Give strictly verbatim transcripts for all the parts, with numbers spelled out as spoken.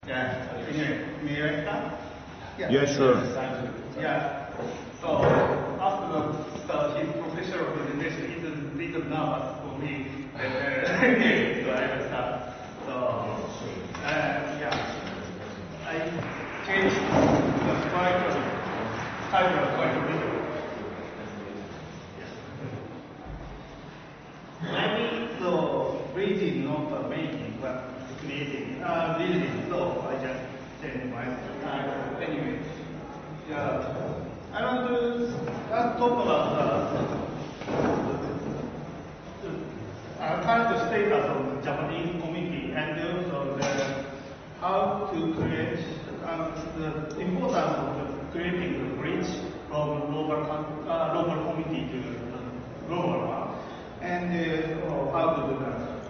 Yeah. Anyway, may I start? Yeah, yeah sure. Yeah. So after the, the his professional presentation, it is a little nervous for me. That, uh, anyway, so I will start. So uh, yeah, I changed the title title quite a bit. Maybe so reading not the making, but creating, uh, building. So I just changed my title. Anyway, yeah, I want to uh, talk about the, the uh, current status of the Japanese community and also the, how to create uh, the importance of the creating the bridge from local uh, local community to the global one. And uh, oh, how to do that?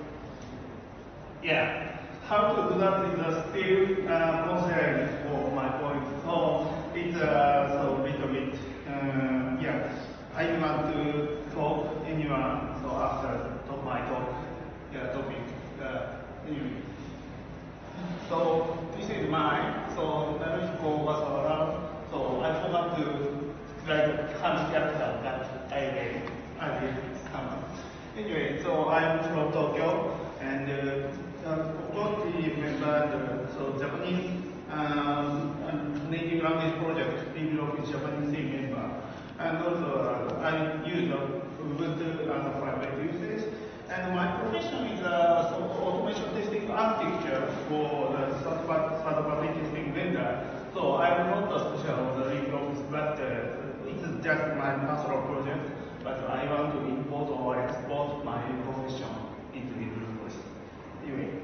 Yeah, how to do that is uh, still uh, considered for my point. So it's uh, so little bit. Uh, yeah, I want to talk anyone. So after talk my talk, yeah, topic. Uh, anyway. So this is mine. So let me go was around. So I forgot to write hand character that I did. I did. Anyway, so I'm from Tokyo, and uh, uh, of course we remember the so Japanese um, native language project, LibreOffice Japanese team member, and also uh, I use uh, Ubuntu as a private usage. And my profession is uh, so automation testing architecture for the third-party testing vendor. So I'm not a special of the LibreOffice, but uh, it's just my personal project. But I want to import or export my profession into LibreOffice. Anyway,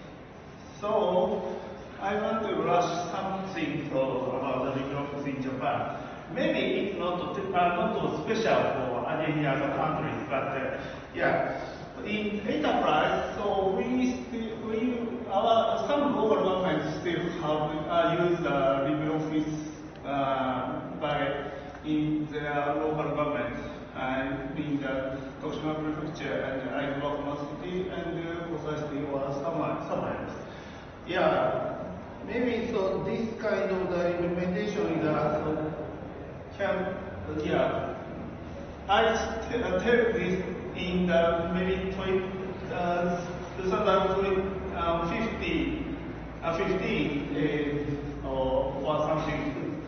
so I want to rush something so about the LibreOffice in Japan. Maybe it's not uh, not special for any other countries, but uh, yeah, in enterprise, so we still we our some local governments still have uh, use uh, LibreOffice uh, by in their local government. I'm in the Tokushima Prefecture, and I work mostly and uh, precisely or somewhere, somewhere else. Yeah, maybe so. This kind of the implementation is uh, so can uh, yeah. I t uh, tell this in the maybe twenty, uh, twenty fifty, uh, fifteen uh, or, or something.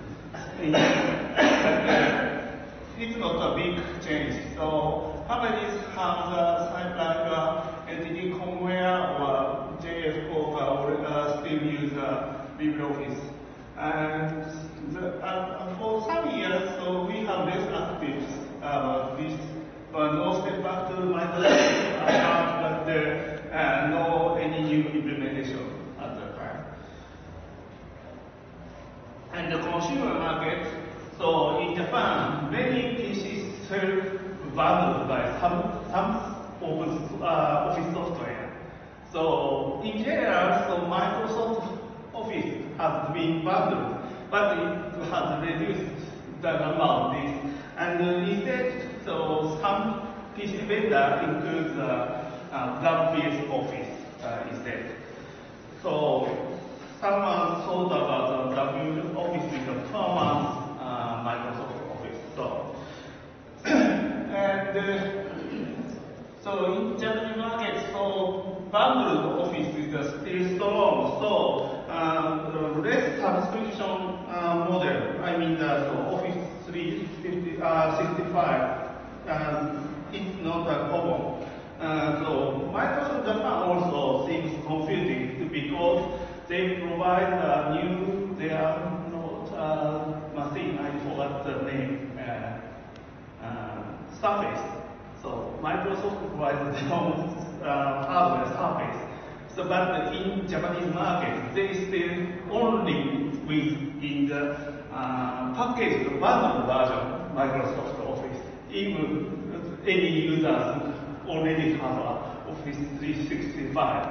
It's not a big change. So companies have the same like uh, entity Comware or J F O or uh, still use uh, LibreOffice. And the, uh, for some years, so we have less actives about this, but no step back to Microsoft account, but uh, uh, no any new implementation at the time. And the consumer market. So in Japan, many P Cs sell bundled by some some open, uh, Office software. So in general, so Microsoft Office has been bundled, but it has reduced the number of these. And uh, instead, so some P C vendor includes uh, uh, W P S Office uh, instead. So someone thought about the W Office is a permanent Uh, Microsoft Office. So, and uh, so in Japanese market, so bundled Office is uh, still strong. So uh, the less subscription uh, model, I mean the so Office three sixty-five, um, it's not uh, common. Uh, so Microsoft Japan also seems confusing because they provide uh, new their Uh, machine, I forgot the name, uh, uh, Surface. So Microsoft provides their own uh, hardware Surface. So, but in Japanese market, they still only with in the uh, packaged bundled version Microsoft Office. Even any users already have uh, Office three sixty-five.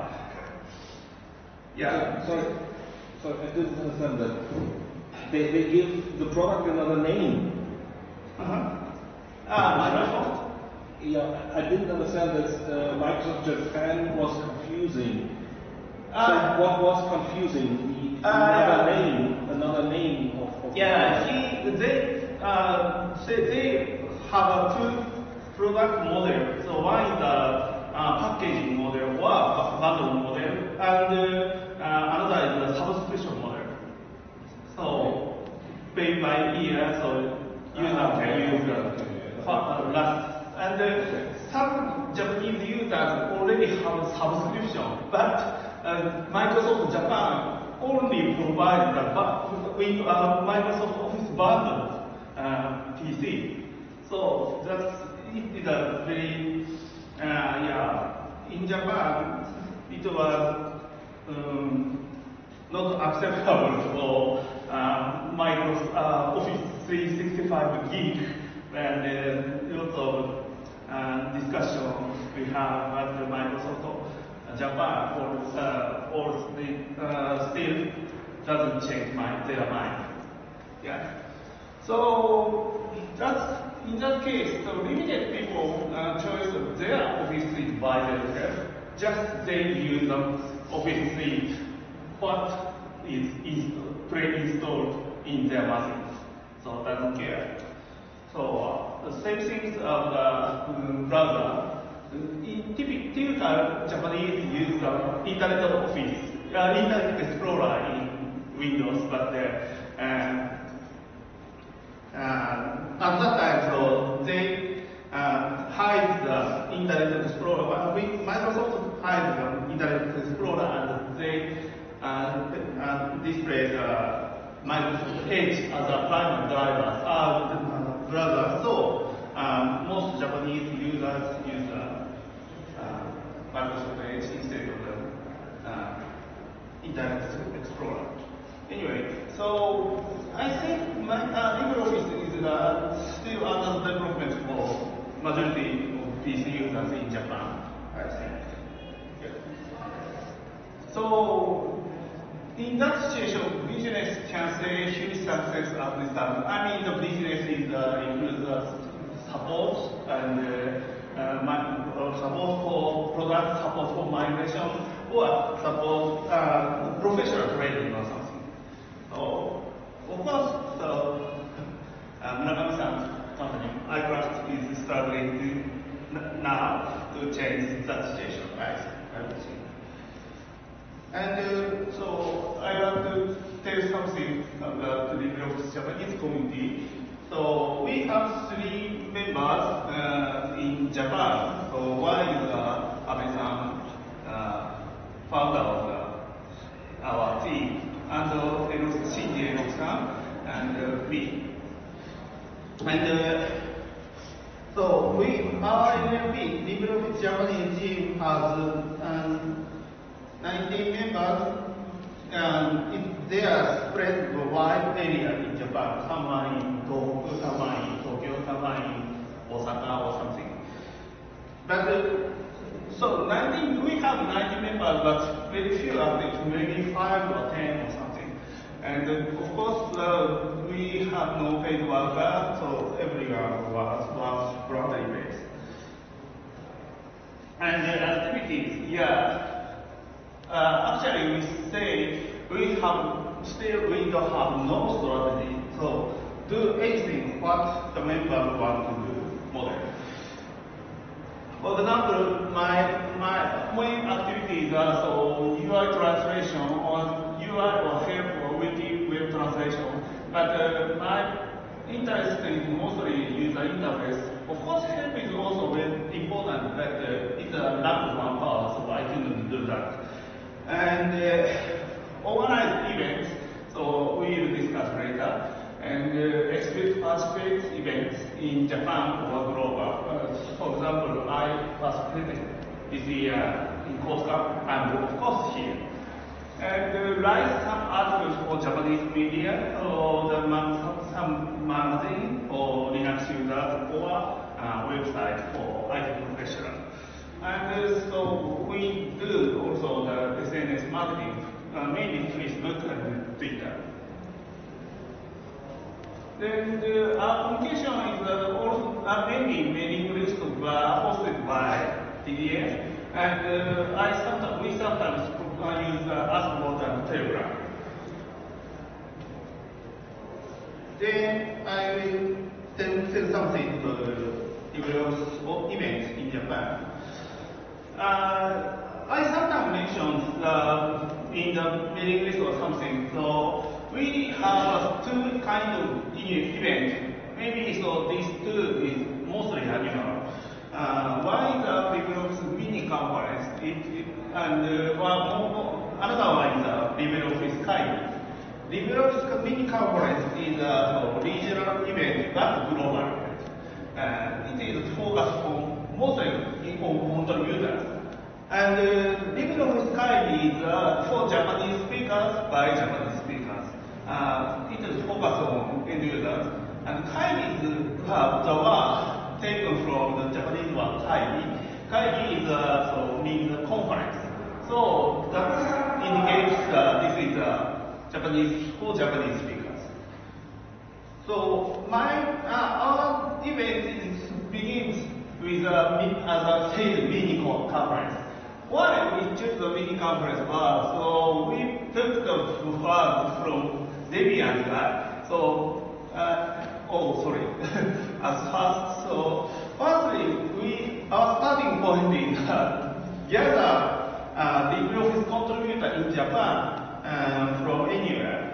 Yeah. So, so I didn't understand that. They, they give the product another name. Uh-huh. Ah, Microsoft. Yeah, I didn't understand that uh, Microsoft Japan was confusing Uh, so what was confusing? The uh, another yeah. name, another name of, of yeah, he they uh, they, they have a two product model. So one is the uh, packaging model or bundle model, and uh, uh, another is the subscription model. So pay by year, so user can use the uh, last. And uh, some Japanese users already have a subscription, but uh, Microsoft Japan only provides the with uh, Microsoft Office bundle uh, P C. So that's it is a very uh, yeah. In Japan, it was um, not acceptable for uh, Microsoft uh, Office three sixty-five gig, and uh, lots of uh, discussion we have at the Microsoft uh, Japan, or uh, or the, uh, still doesn't change my, their mind. Yeah. So that's in that case, the limited people uh, choice of their Office suite by themselves. Just they use the Office suite what is, is pre-installed in their machines, so doesn't care. So uh, the same things of the um, browser. In typical, typical Japanese use the Internet Office, uh, Internet Explorer in Windows, but uh, uh, uh, at that time, so they uh, hide the Internet Explorer. Well, we, Microsoft hides the Internet Explorer, and they uh, uh, display the Microsoft Edge as a primary driver, uh, browser. So um, most Japanese users use uh, uh, Microsoft Edge instead of the uh, Internet Explorer. Anyway, so I think my, uh, LibreOffice is uh, still under development for majority of P C users in Japan, I think. Yeah. So in that situation, business can say huge success at this time. I mean, the business is uh, includes uh, support and uh, uh, my, uh, support for product, support for migration, or support uh, professional training or something. So, of course, so, uh, Murakami-san's company, iCraft, is struggling to, now to change that situation, right? I would say. And uh, so, I want to tell something about the LibreOffice Japanese community. So, we have three members uh, in Japan. So, one is uh, Abe-san, uh, founder of the, our team. And uh, Shinji Enoch-san, and uh, me. And uh, so we, our N L P, LibreOffice Japanese team has um, nineteen members, and it, they are spread over a wide area in Japan. Some are in Tohoku, some are in Tokyo, some are in Osaka or something. But uh, so nineteen, we have nineteen members, but very few active, maybe five or ten or something. And uh, of course, uh, we have no paid worker, so everyone was was voluntary based. And the activities, yeah. Uh, actually, we say we have still we don't have no strategy. So do anything what the members want to do, model. For example, my, my main activities are so U I translation or U I or help or wiki web translation. But uh, my interest is mostly user interface. Of course, help is also very important, but uh, it's a lack of manpower, so I couldn't do that. And uh, organize events, so we will discuss later. And uh, expect participate events in Japan or global. Uh, for example, I participated this year in Kosuka and of course here. And uh, write some articles for Japanese media or the mag some magazine for Linux users or uh, website for I T professionals. And uh, so we do also the S N S marketing, uh, mainly Facebook and Twitter. Then the our application is uh, also uh, mainly mailing list of, uh, hosted by T D F, and uh, I sometimes we sometimes uh, use then I will tell, tell something to the LibreOffice event in Japan. Uh, I sometimes mention uh, in the mailing list or something. So we have two kind of events. Maybe so these two is mostly annual. Uh, one is a LibreOffice mini conference, it, it, and uh, one more, another one is a LibreOffice Kai. LibreOffice mini conference is a regional event, but global event. Uh, it is focused on mostly on contributors. And uh, LibreOffice Kai is uh, for Japanese speakers by Japanese speakers. Uh, it is focused on end users. And Kai is uh, the word taken from the Japanese word Kai. Kai is uh, so means conference. So that indicates uh, this is uh, Japanese for Japanese speakers. So my uh, our event is, begins with a as I said mini conference. Why we choose the mini conference was so we took the word from Debian guy. So uh, oh sorry. As first so firstly we our starting point is uh, gather uh, LibreOffice contributor in Japan uh, from anywhere.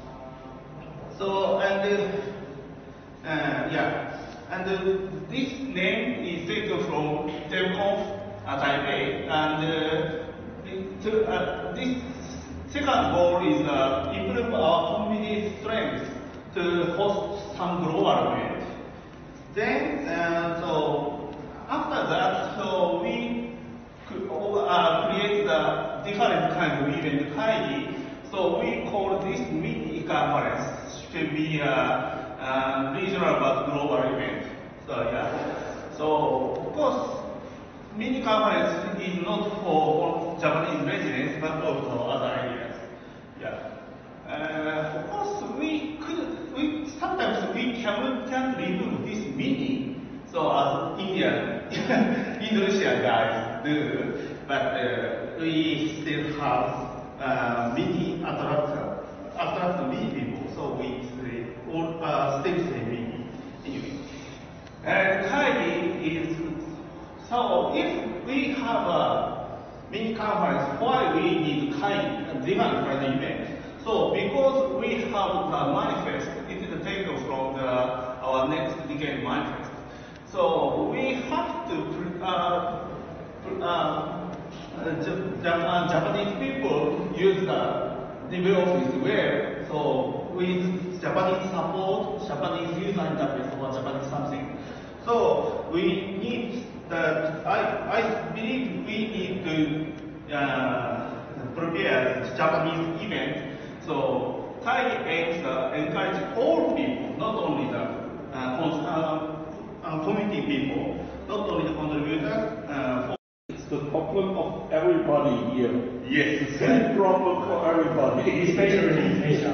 So and uh, uh, yeah, and uh, this name is taken from Telconf at Taipei, and uh, to, uh, this second goal is uh, improve our community strength to host some global event. Then uh, so after that, so we could, uh, create the different kind of event Kai. So we call this mini conference to be a, a regional but global event. So yeah. So of course, mini conference is not for Japanese residents but also other areas. Yeah. Uh, of course, we could. We sometimes we can can't remove this mini. So as Indian Indonesian guys do, but uh, we still have. Uh, many attract attract many people, so we say all uh, still say many anyway. And Kai is so if we have a mini conference, why we need Kai different kind of event? So because we have the manifest, it is taken from the our next decade manifest. So we have to uh, uh, Uh, Japan, Japanese people use the LibreOffice web, so with Japanese support, Japanese user interface or Japanese something. So we need the, I, I believe we need to uh, prepare Japanese event. So Kai aims to encourage all people, not only the uh, uh, uh, community people, not only the contributors. Uh, The problem of everybody here. Yes. The same problem for everybody. Especially in Asia.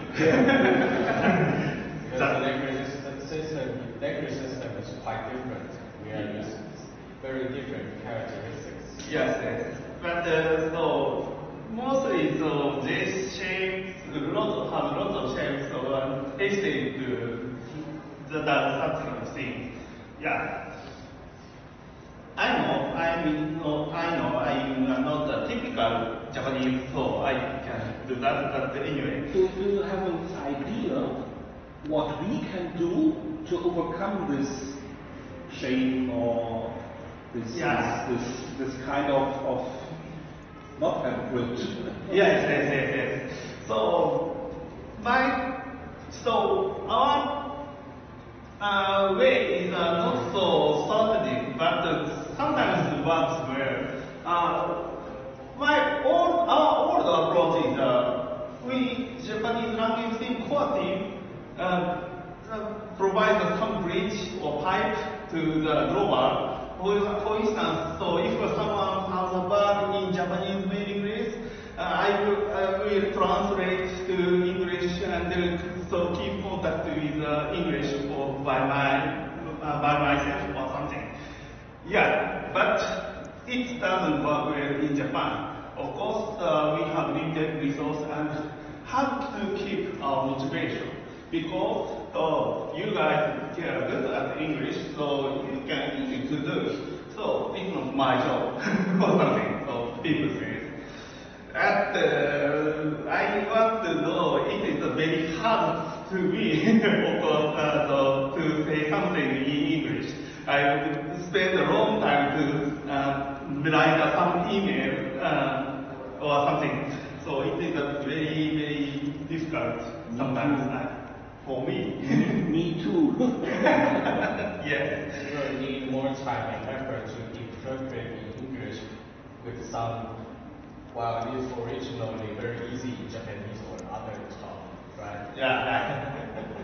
Because the language system, language system is quite different. We have used very different characteristics. Yes, yes. But uh, so mostly so this shape, lots have lots of shapes, so um, easy to the that kind of thing. Yeah. I know, I know, I know, I'm not the typical Japanese, so I can do that, but anyway. Do, do you have an idea what we can do to overcome this shame or this, Yeah. this, this, this kind of, of not language? Yes, yes, yes, yes. So, my, so our uh, way is uh, not so certain, but uh, sometimes it works well. Uh, my old, our old approach is uh, we Japanese language team core team uh, uh, provide some bridge or pipe to the global. For, for instance, so if someone has a word in Japanese mailing list, uh, I will, I will translate to English and uh, so keep contact with uh, English or by my uh, by myself or something. Yeah, but it doesn't work well in Japan. Of course, uh, we have limited resources and have to keep our motivation. because uh, you guys are good at English, so you can easy to do. So it's not my job or something. So people say. And uh, I want to know it is very hard to me, of course, uh, so to say something in English. I would spend a long time to uh, write some email uh, or something. So it is a very, very difficult sometimes uh, for me. Me too. Yes. You will need more time and effort to interpret in English with some, well, it is originally very easy in Japanese or other tongue, right? Yeah.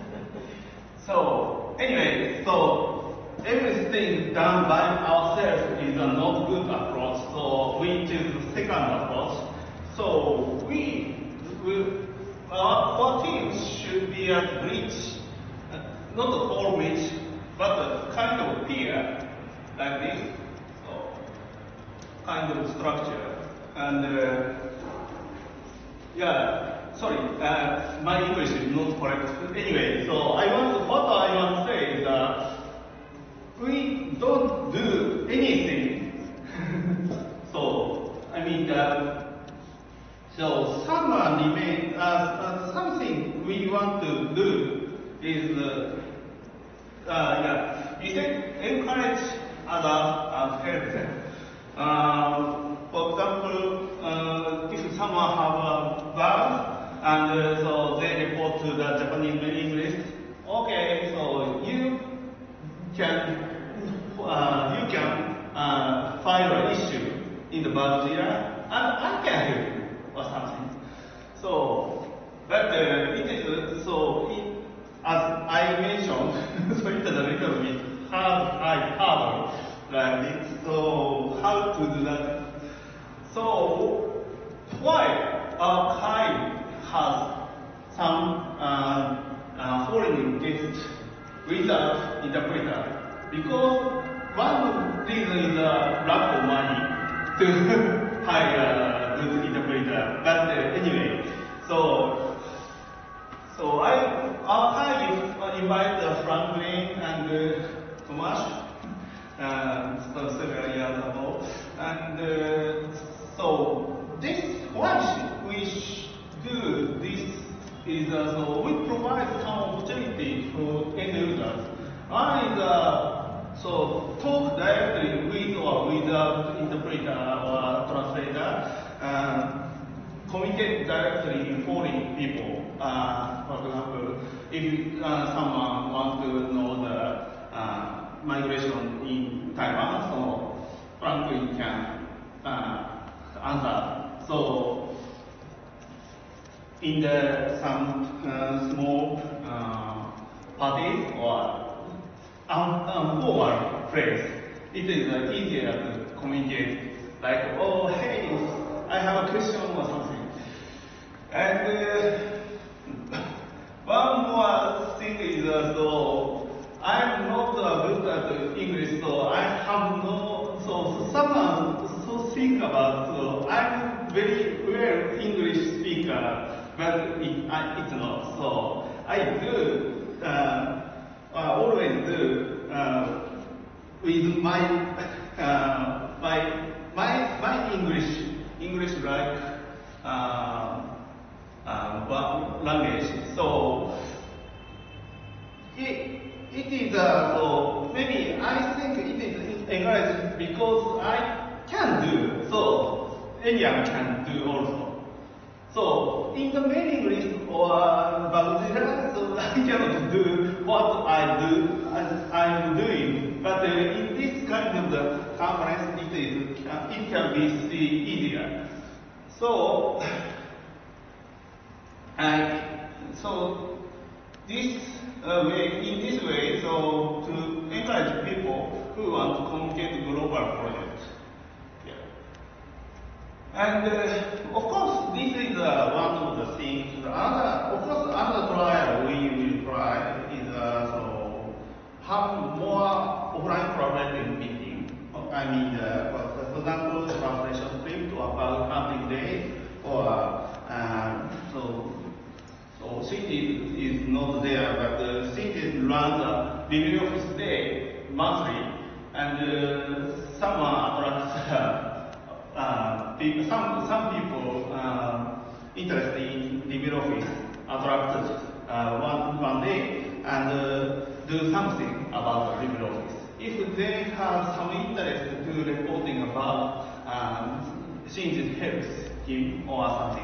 So anyway, so everything done by ourselves is a not good approach. So we choose the second approach. So we, we our, our team should be a bridge, uh, not a whole bridge, but a kind of pier like this. So kind of structure. And uh, yeah, sorry, uh, my English is not correct. Anyway, so I want what I want to say is that we don't do anything. So I mean, uh, so some uh, remain, uh, uh, something we want to do is uh, uh, yeah, we can encourage other uh, help them. Uh, For example, uh, if someone have a bug and uh, so they report to the Japanese mailing list, okay, so you can uh, you can uh, file an issue in the Bugzilla and I can help you or something. So, but uh, it is uh, so it, as I mentioned, so it is a little bit hard, high hurdle like this. So how to do that? So, why our kind has some uh, uh, foreign guests without interpreter? Because one reason is a lack of money to hire a good interpreter. But uh, anyway, so so I our kind invite uh, Franklin and uh, Tomasz uh, so several years ago, and. Uh, So this why we do this is uh, so we provide some opportunity for end users. One is uh, so talk directly with or without interpreter or translator, uh, communicate directly in foreign people. Uh, for example, if uh, someone wants to know the uh, migration in Taiwan, so Franklin can. Uh, answer. So in the some uh, small uh, parties or informal phrase, it is uh, easier to communicate. Like, oh hey, I have a question or something. And uh, one more thing is uh, so I'm not uh, good at English, so I have no so someone. So think about, so I'm very well English speaker, but it, I, it's not. So I do, uh, uh, always do, uh, with my, uh, my, my, my English, English like, uh, uh, language. So it, it is, uh, so maybe I think it is encouraged because I can do, so anyone can do also. So in the mailing list or Bugzilla, so I cannot do what I do as I'm doing. But uh, in this kind of the conference, it is uh, it can be easier. So and so this uh, way, in this way, so to encourage people who want to communicate global projects. And uh, of course, this is uh, one of the things. The other, of course, another trial we will try is uh, so have more offline collaborative meeting. I mean, uh, for example, translation trip to about one hundred days, or uh, so so so Shinji is not there, but uh, Shinji runs a LibreOffice Day monthly, and uh, someone attracts uh, uh, people, some some people uh, interested in LibreOffice attracted uh, one one day and uh, do something about LibreOffice. If they have some interest to reporting about um, Shinji helps him or something.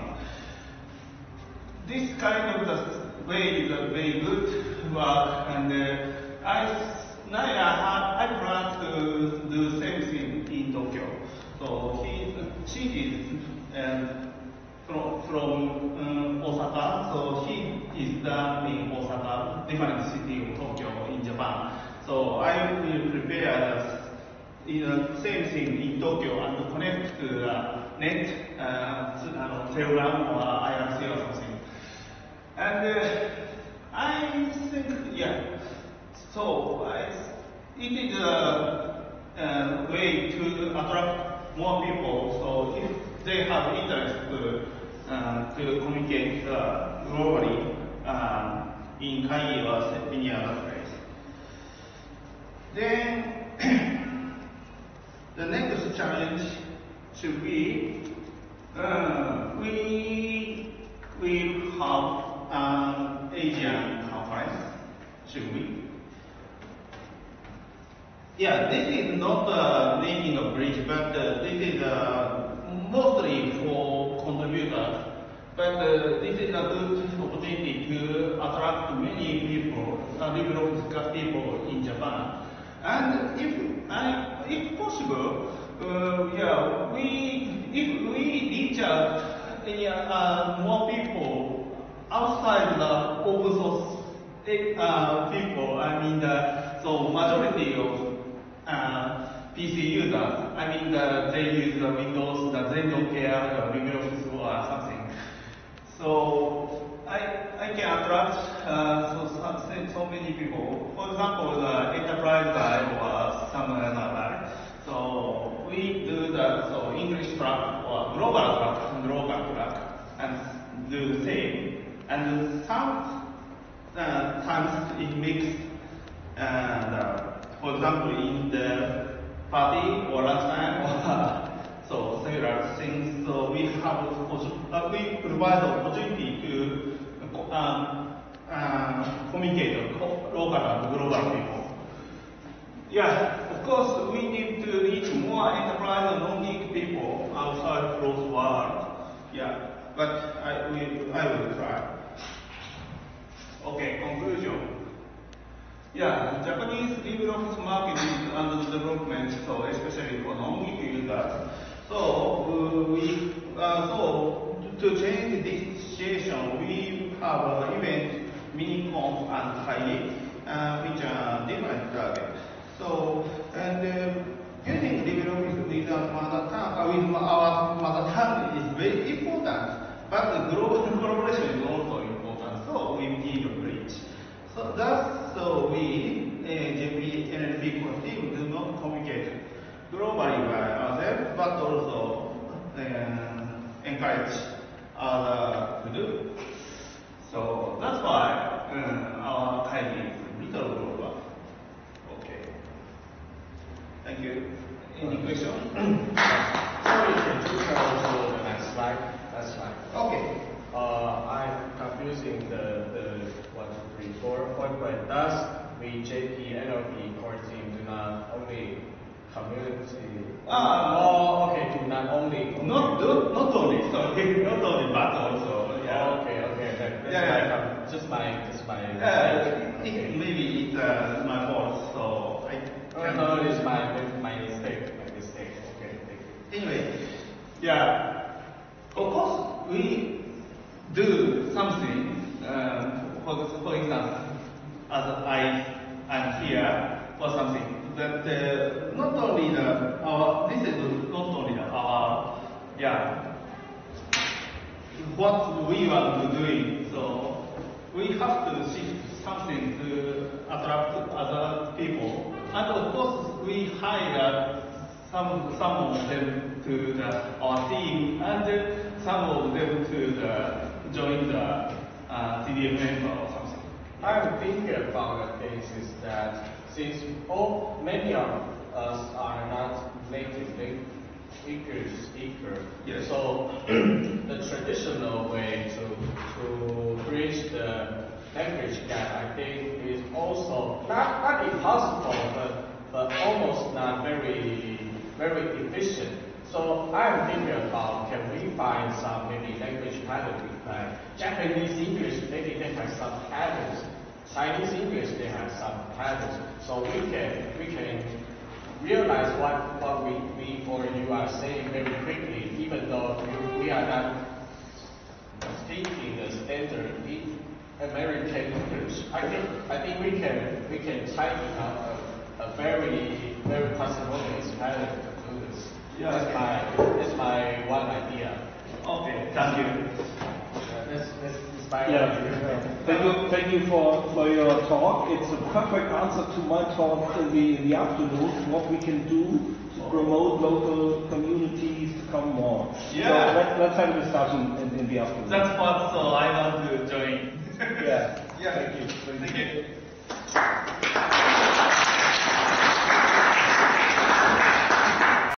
This kind of the way is a very good work, and uh, I now I, I plan to do same thing in Tokyo. So he Shinji is um, from from um, Osaka, so he is done in Osaka, different city of Tokyo in Japan. So I will prepare the uh, same thing in Tokyo and connect to the net, uh, Telegram or I R C or something. And uh, I think, yeah, so I, it is a, a way to attract more people. So if they have interest to, uh, to communicate uh, globally um, in Kaigi or any other place. Then the next challenge should be uh, we will have an Asian conference, should we? Yeah, this is not uh, making a bridge, but uh, this is uh, mostly for contributors. But uh, this is a good opportunity to attract many people, uh, LibreOffice people in Japan. And if, uh, if possible, uh, yeah, we if we reach out uh, more people outside the open source uh, people, I mean, the, so majority of uh, P C users, I mean, the, they use the Windows, that they don't care the LibreOffice or something. So I I can attract uh, so, so so many people. For example, the enterprise guy or some other guy. So we do the so English track or global track and local track and do the same. And some uh, times it makes uh, the, for example in the party or lunchtime or so several things. So we have uh, we provide the opportunity to um, uh, communicate with local and global people. Yeah, of course we need to reach more enterprise and non-geek people outside closed world. Yeah, but I will I will try. Okay, conclusion. Yeah, Japanese LibreOffice market is under development, so especially for non-geek users. So uh, we uh, so to change this situation, we have an event, mini-conf and Kaigi, uh, which are different targets. So and uh, using LibreOffice with our mother tongue, uh, with our mother tongue is very important, but the global collaboration is also important. So we need a bridge. So that's so we uh, J P N L P team do not communicate globally by ourselves, but also uh, encourage others to do. So that's why uh, our Kaigi is a little global. Okay. Thank you. Any question? Sorry, can you go to the next slide? That's slide. Okay. Uh, I'm confusing the, the one, two, three, four. What point does we J P N L P core team do not only community? Ah, oh, okay, do not only. Not not, not only sorry, not only but also. Yeah. Oh, okay, okay, okay. That's Yeah, my, yeah. just my, just my. Uh, okay. it, maybe it's uh, my fault, so I. Oh, no, it's my my mistake, my mistake. Okay, thank you. Anyway, yeah. Of course, we do something. Um, for for example, as I am here for something. That uh, not only the our this is not only the our yeah what we want to doing. So we have to shift something to attract other people, and of course we hire some some of them to the, our team, and some of them to the, join the uh, T D M member or something. I'm thinking about the things is that since all many of us are not native English speaker, yes. so the traditional way to to bridge the language gap, I think, is also not not impossible, but but almost not very very efficient. So I'm thinking about, can we find some maybe language pattern, like Japanese English, maybe they have some patterns. Chinese English, they have some patterns. So we can we can realize what what we, we or you are saying very quickly, even though we, we are not speaking the standard American English. I think I think we can we can tidy up a, a very very parsimonious pattern to do this. Yeah. That's my that's my one idea. Okay, thank you. Uh, that's, that's my Yeah. idea. Thank you, thank you for, for your talk. It's a perfect answer to my talk in the in the afternoon. What we can do to promote local communities to come more. Yeah. So let, let's have a discussion in, in the afternoon. That's what so I want to